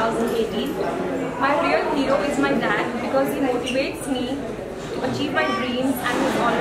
2018. My real hero is my dad because he motivates me to achieve my dreams and he's always